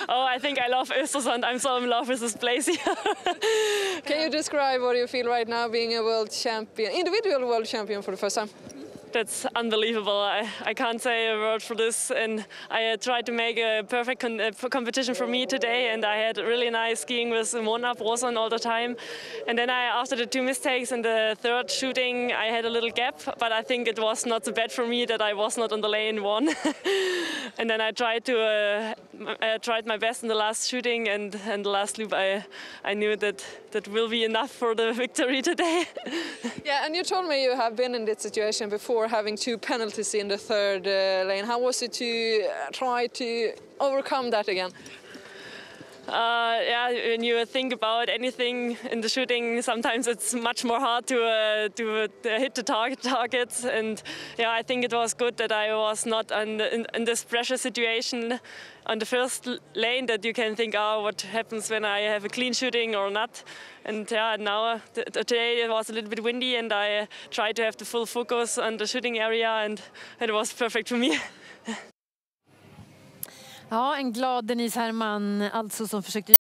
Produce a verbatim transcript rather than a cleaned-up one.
Oh, I think I love Östersund. I'm so in love with this place here. Can you describe what you feel right now being a world champion, individual world champion for the first time? That's unbelievable. I, I can't say a word for this. And I uh, tried to make a perfect con uh, competition for me today. And I had really nice skiing with Mona Broson all the time. And then I, after the two mistakes in the third shooting, I had a little gap. But I think it was not so bad for me that I was not on the lane one. And then I tried to uh, I tried my best in the last shooting, and and the last loop I I knew that that will be enough for the victory today. Yeah, and you told me you have been in this situation before, having two penalties in the third uh, lane. How was it to uh, try to overcome that again? Uh, yeah, when you think about anything in the shooting, sometimes it's much more hard to uh, to uh, hit the target targets. And yeah, I think it was good that I was not on the, in, in this pressure situation on the first lane, that you can think, oh, what happens when I have a clean shooting or not? And yeah, now th today it was a little bit windy, and I uh, tried to have the full focus on the shooting area, and it was perfect for me. Ja, en glad Denise Herrmann alltså som försökte